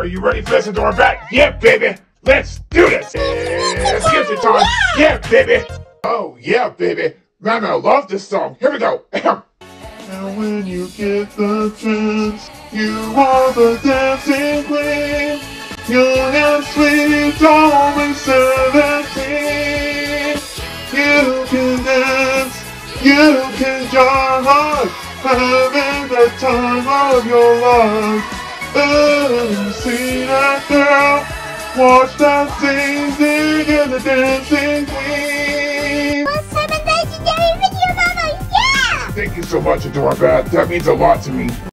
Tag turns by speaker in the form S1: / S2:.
S1: Are you ready for this, Adora Bat? Yeah, baby. Let's do this. It's skip time. Yeah, baby. Oh, yeah, baby. Mama loves this song. Here we go. And when you get the chance, you are the dancing queen. Young and sweet, only 17. You can dance, you can jive, having the time of your life. Oh, see that girl, watch that sing in the dancing queen.
S2: Awesome and legendary video, Mama! Yeah!
S1: Thank you so much, Adora Bat. That means a lot to me.